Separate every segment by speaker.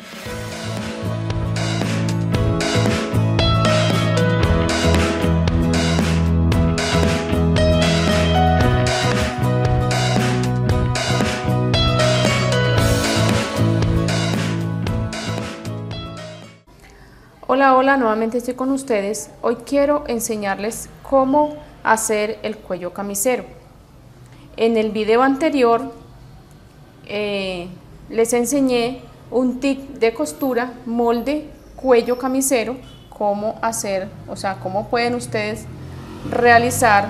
Speaker 1: Hola, hola, nuevamente estoy con ustedes. Hoy quiero enseñarles cómo hacer el cuello camisero. En el video anterior les enseñé un tip de costura, molde, cuello camisero, cómo hacer, o sea, cómo pueden ustedes realizar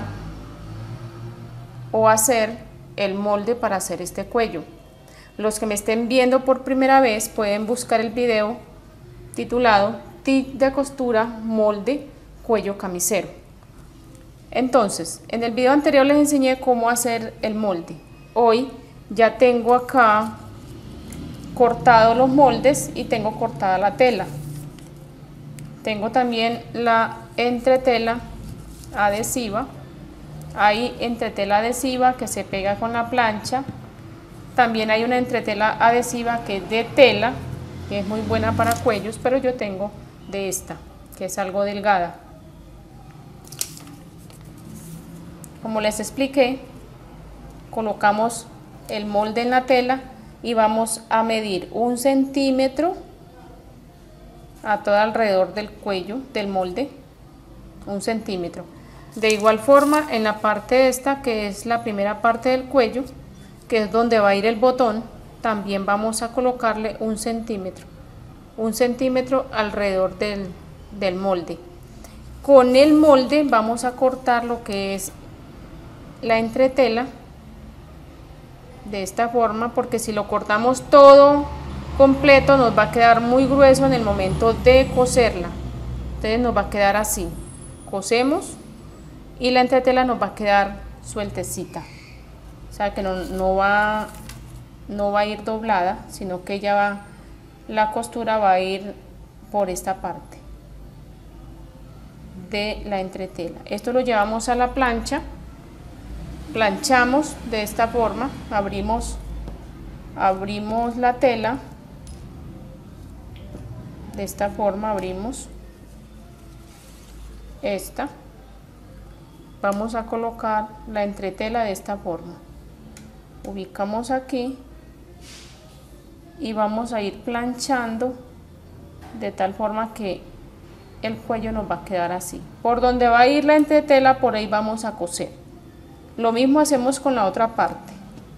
Speaker 1: o hacer el molde para hacer este cuello. Los que me estén viendo por primera vez pueden buscar el video titulado Tip de costura, molde, cuello camisero. Entonces, en el video anterior les enseñé cómo hacer el molde. Hoy ya tengo acá cortado los moldes y tengo cortada la tela. Tengo también la entretela adhesiva. Hay entretela adhesiva que se pega con la plancha. También hay una entretela adhesiva que es de tela, que es muy buena para cuellos, pero yo tengo de esta, que es algo delgada. Como les expliqué, colocamos el molde en la tela y vamos a medir 1 centímetro a todo alrededor del cuello del molde, 1 centímetro. De igual forma, en la parte esta, que es la primera parte del cuello, que es donde va a ir el botón, también vamos a colocarle 1 centímetro. 1 centímetro alrededor del molde. Con el molde vamos a cortar lo que es la entretela de esta forma, porque si lo cortamos todo completo nos va a quedar muy grueso en el momento de coserla. Entonces nos va a quedar así. Cosemos y la entretela nos va a quedar sueltecita, o sea que no va a ir doblada, sino que la costura va a ir por esta parte de la entretela. Esto lo llevamos a la plancha, planchamos de esta forma, abrimos la tela, de esta forma abrimos esta, vamos a colocar la entretela de esta forma, ubicamos aquí y vamos a ir planchando de tal forma que el cuello nos va a quedar así. Por donde va a ir la entretela, por ahí vamos a coser. Lo mismo hacemos con la otra parte.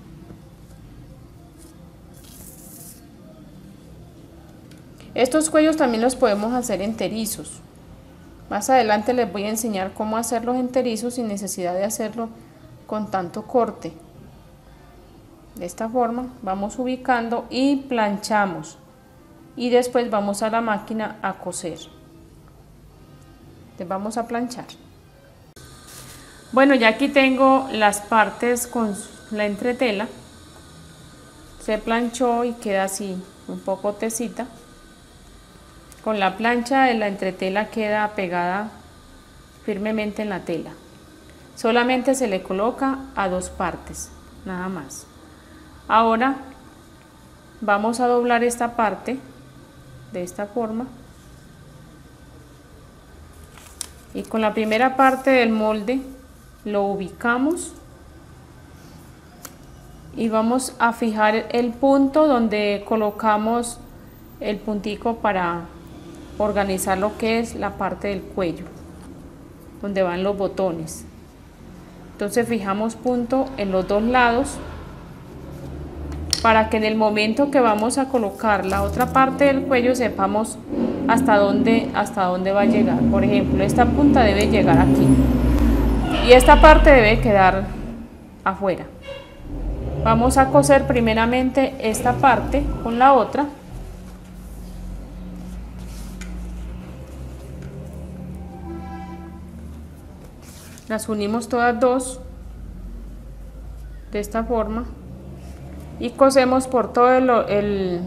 Speaker 1: Estos cuellos también los podemos hacer enterizos. Más adelante les voy a enseñar cómo hacerlos enterizos sin necesidad de hacerlo con tanto corte. De esta forma vamos ubicando y planchamos y después vamos a la máquina a coser. Entonces vamos a planchar. Bueno, ya aquí tengo las partes con la entretela, se planchó y queda así un poco tesita. Con la plancha de la entretela queda pegada firmemente en la tela. Solamente se le coloca a 2 partes, nada más. Ahora vamos a doblar esta parte de esta forma y con la primera parte del molde lo ubicamos y vamos a fijar el punto donde colocamos el puntico para organizar lo que es la parte del cuello, donde van los botones. Entonces fijamos punto en los 2 lados para que en el momento que vamos a colocar la otra parte del cuello sepamos hasta dónde va a llegar. Por ejemplo, esta punta debe llegar aquí y esta parte debe quedar afuera. Vamos a coser primeramente esta parte con la otra. Las unimos todas dos de esta forma y cosemos por todo el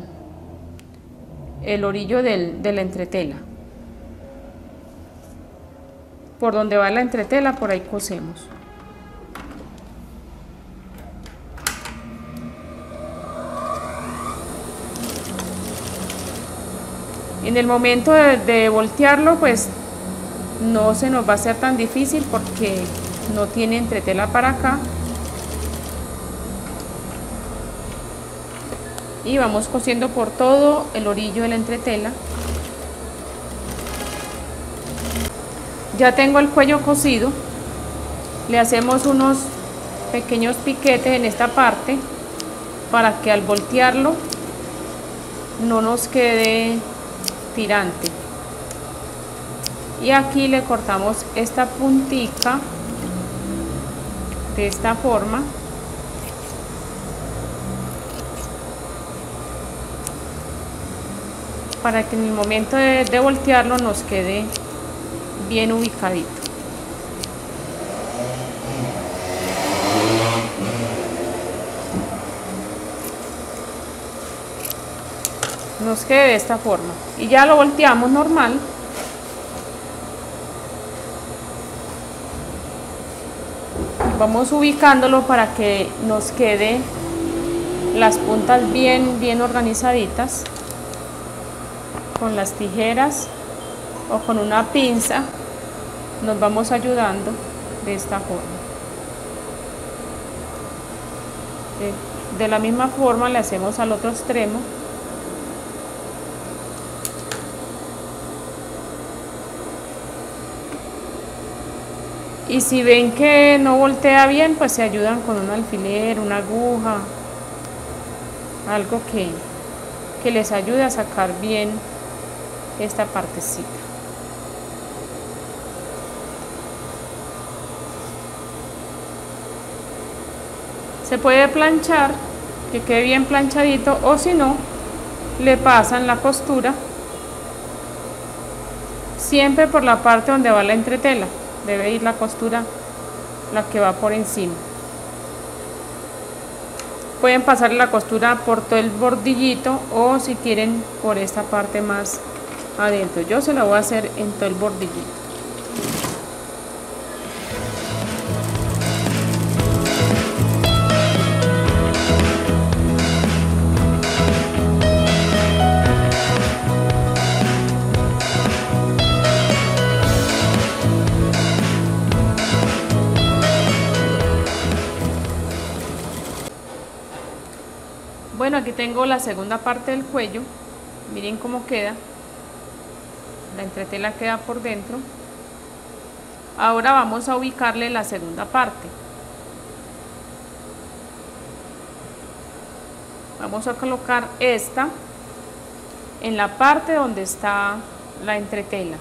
Speaker 1: orillo de la entretela. Por donde va la entretela, por ahí cosemos. En el momento de voltearlo, pues no se nos va a hacer tan difícil porque no tiene entretela para acá. Y vamos cosiendo por todo el orillo de la entretela. Ya tengo el cuello cosido. Le hacemos unos pequeños piquetes en esta parte para que al voltearlo no nos quede tirante. Y aquí le cortamos esta puntica de esta forma. Para que en el momento de voltearlo nos quede bien ubicadito. Nos quede de esta forma y ya lo volteamos normal. Vamos ubicándolo para que nos quede las puntas bien organizaditas. Con las tijeras o con una pinza nos vamos ayudando de esta forma. De la misma forma le hacemos al otro extremo. Y si ven que no voltea bien, pues se ayudan con un alfiler, una aguja, algo que les ayude a sacar bien esta partecita. Se puede planchar, que quede bien planchadito, o si no, le pasan la costura siempre por la parte donde va la entretela. Debe ir la costura, la que va por encima. Pueden pasar la costura por todo el bordillito o si quieren por esta parte más adentro. Yo se la voy a hacer en todo el bordillito. Bueno, aquí tengo la segunda parte del cuello. Miren cómo queda. La entretela queda por dentro. Ahora vamos a ubicarle la segunda parte. Vamos a colocar esta en la parte donde está la entretela.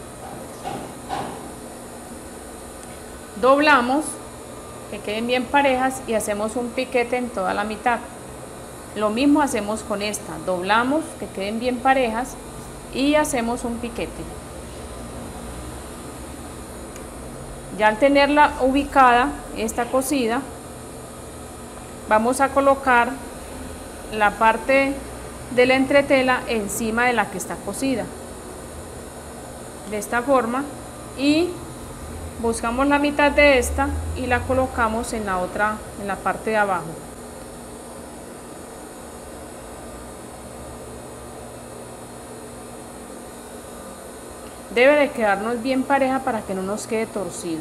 Speaker 1: Doblamos, que queden bien parejas y hacemos un piquete en toda la mitad. Lo mismo hacemos con esta, doblamos, que queden bien parejas y hacemos un piquete. Ya al tenerla ubicada, esta cosida, vamos a colocar la parte de la entretela encima de la que está cosida. De esta forma, y buscamos la mitad de esta y la colocamos en la otra, en la parte de abajo. Debe de quedarnos bien pareja para que no nos quede torcido.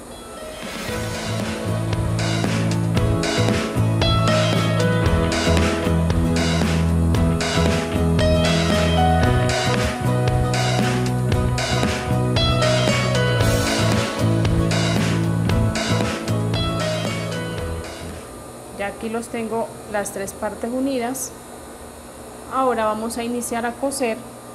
Speaker 1: Ya aquí los tengo las tres partes unidas. Ahora vamos a iniciar a coser.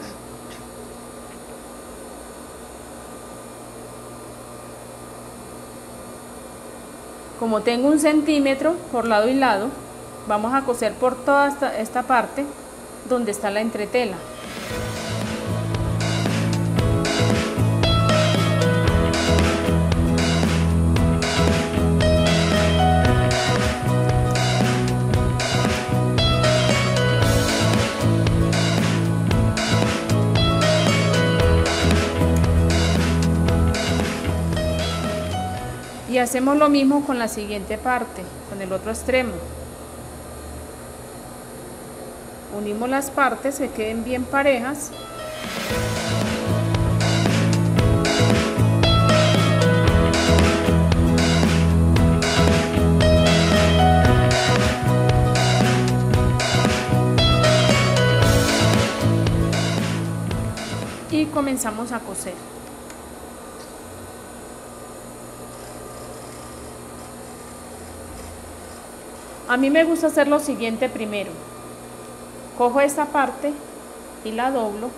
Speaker 1: Como tengo 1 centímetro por lado y lado, vamos a coser por toda esta parte donde está la entretela. Y hacemos lo mismo con la siguiente parte, con el otro extremo. Unimos las partes que queden bien parejas Y comenzamos a coser. A mí me gusta hacer lo siguiente primero. Cojo esta parte y la doblo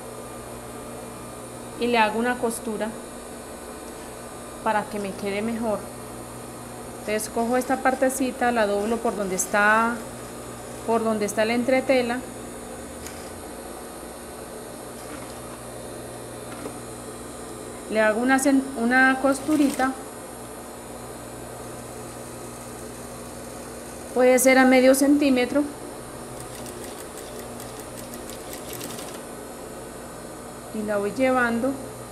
Speaker 1: y le hago una costura para que me quede mejor. Entonces cojo esta partecita, la doblo por donde está la entretela. Le hago una costurita. Puede ser a medio centímetro. Y la voy llevando.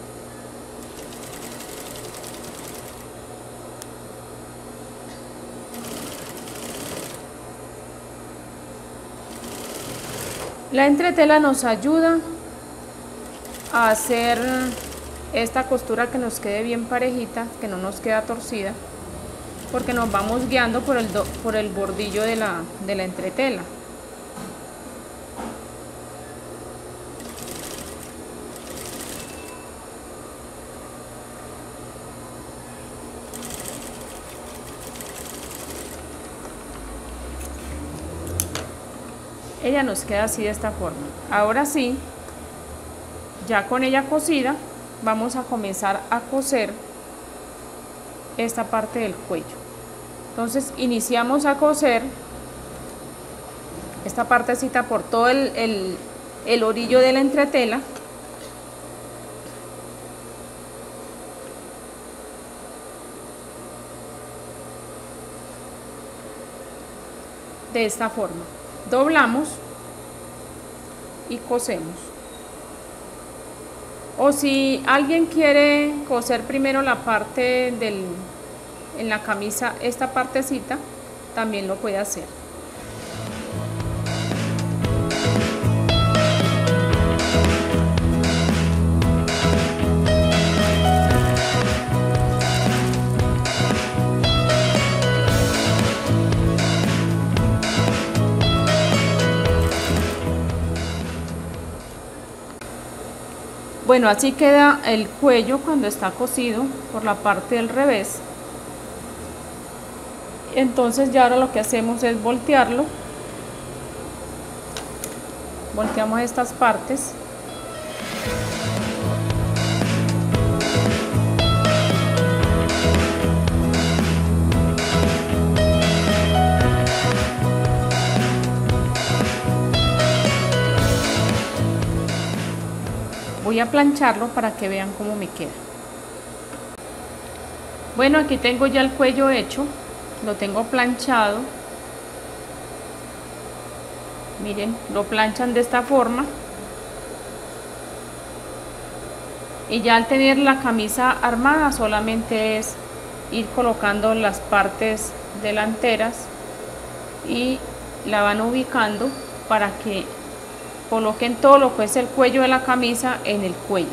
Speaker 1: La entretela nos ayuda a hacer esta costura que nos quede bien parejita, que no nos queda torcida, porque nos vamos guiando por el bordillo de la entretela. Ella nos queda así de esta forma. Ahora sí, ya con ella cosida, vamos a comenzar a coser esta parte del cuello. Entonces iniciamos a coser esta partecita por todo el orillo de la entretela. De esta forma. Doblamos y cosemos. O si alguien quiere coser primero la parte en la camisa, esta partecita, también lo puede hacer. Bueno, así queda el cuello cuando está cosido por la parte del revés. Entonces ya ahora lo que hacemos es voltearlo. Volteamos estas partes. Voy a plancharlo para que vean cómo me queda. Bueno, aquí tengo ya el cuello hecho, lo tengo planchado. Miren, lo planchan de esta forma. Y ya al tener la camisa armada, solamente es ir colocando las partes delanteras y la van ubicando para que coloquen todo lo que es el cuello de la camisa en el cuello.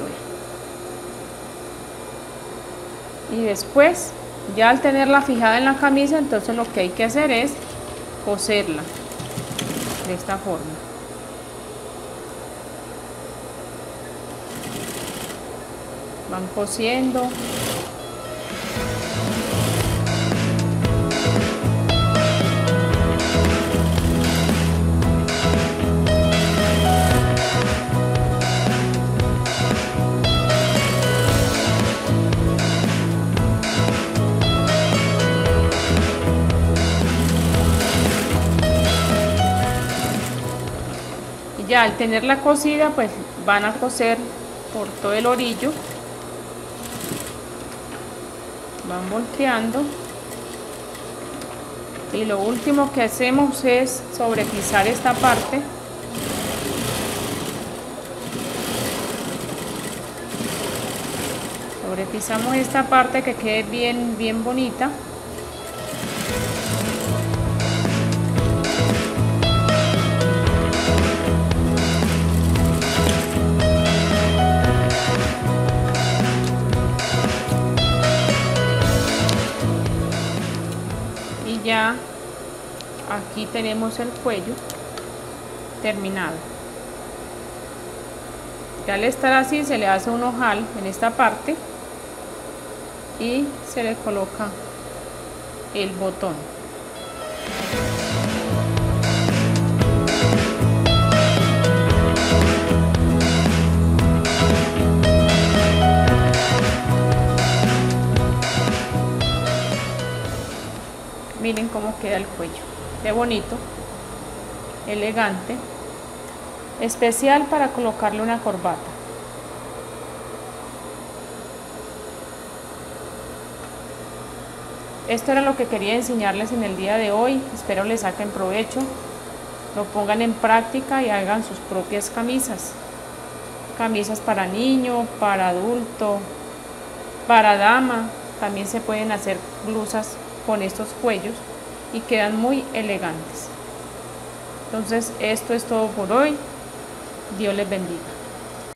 Speaker 1: Y después, ya al tenerla fijada en la camisa, entonces lo que hay que hacer es coserla de esta forma. Van cosiendo. Ya al tenerla cosida, pues van a coser por todo el orillo, van volteando y lo último que hacemos es sobrepisar esta parte. Sobrepisamos esta parte que quede bien bonita. aquí tenemos el cuello terminado. Ya al estar así se le hace un ojal en esta parte y se le coloca el botón. Miren cómo queda el cuello, qué bonito, elegante, especial para colocarle una corbata. Esto era lo que quería enseñarles en el día de hoy. Espero les saquen provecho, lo pongan en práctica y hagan sus propias camisas. Camisas para niño, para adulto, para dama. También se pueden hacer blusas con estos cuellos y quedan muy elegantes. Entonces esto es todo por hoy. Dios les bendiga.